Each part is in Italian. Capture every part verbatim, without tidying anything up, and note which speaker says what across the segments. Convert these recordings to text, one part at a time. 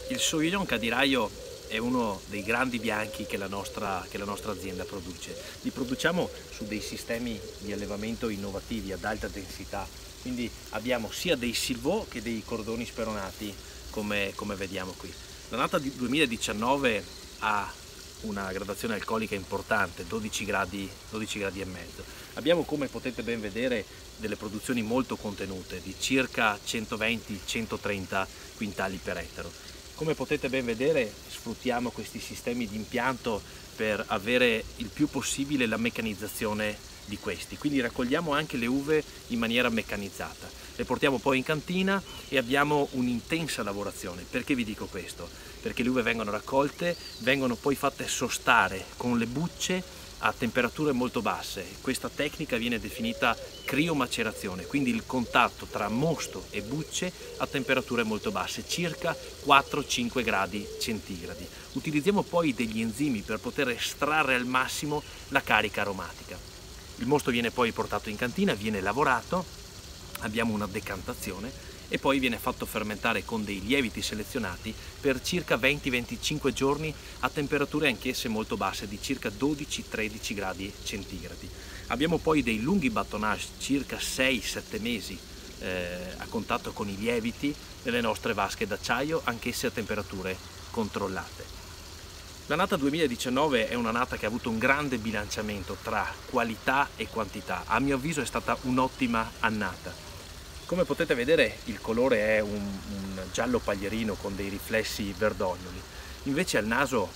Speaker 1: Il Sauvignon Cadiraio è uno dei grandi bianchi che la, nostra, che la nostra azienda produce. Li produciamo su dei sistemi di allevamento innovativi ad alta densità, quindi abbiamo sia dei Silvaud che dei cordoni speronati, come, come vediamo qui. L'annata di duemiladiciannove ha una gradazione alcolica importante, dodici gradi, dodici gradi e mezzo. Abbiamo, come potete ben vedere, delle produzioni molto contenute di circa centoventi centotrenta quintali per ettaro. Come potete ben vedere, sfruttiamo questi sistemi di impianto per avere il più possibile la meccanizzazione di questi, quindi raccogliamo anche le uve in maniera meccanizzata, le portiamo poi in cantina e abbiamo un'intensa lavorazione. Perché vi dico questo? Perché le uve vengono raccolte, vengono poi fatte sostare con le bucce a temperature molto basse. Questa tecnica viene definita criomacerazione, quindi il contatto tra mosto e bucce a temperature molto basse, circa quattro cinque gradi centigradi. Utilizziamo poi degli enzimi per poter estrarre al massimo la carica aromatica. Il mosto viene poi portato in cantina, viene lavorato, abbiamo una decantazione e poi viene fatto fermentare con dei lieviti selezionati per circa venti venticinque giorni a temperature anch'esse molto basse di circa dodici tredici gradi centigradi. Abbiamo poi dei lunghi batonnage, circa sei sette mesi eh, a contatto con i lieviti nelle nostre vasche d'acciaio, anch'esse a temperature controllate. L'annata duemiladiciannove è un'annata che ha avuto un grande bilanciamento tra qualità e quantità. A mio avviso è stata un'ottima annata. Come potete vedere, il colore è un, un giallo paglierino con dei riflessi verdognoli. Invece al naso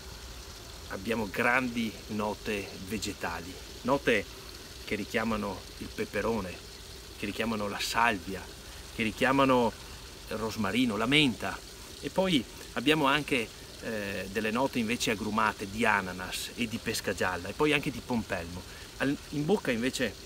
Speaker 1: abbiamo grandi note vegetali, note che richiamano il peperone, che richiamano la salvia, che richiamano il rosmarino, la menta, e poi abbiamo anche eh, delle note invece agrumate di ananas e di pesca gialla e poi anche di pompelmo. In bocca invece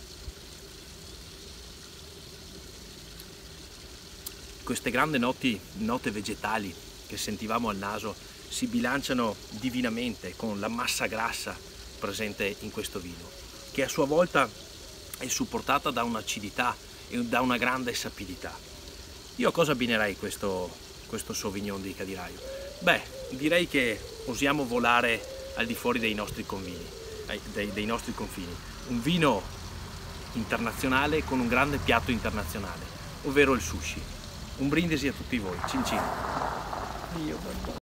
Speaker 1: queste grandi noti, note vegetali che sentivamo al naso si bilanciano divinamente con la massa grassa presente in questo vino, che a sua volta è supportata da un'acidità e da una grande sapidità. Io a cosa abbinerei questo, questo Sauvignon di Cadiraio? Beh, direi che osiamo volare al di fuori dei nostri confini, dei, dei nostri confini. Un vino internazionale con un grande piatto internazionale, ovvero il sushi. Un brindisi a tutti voi, cin cin.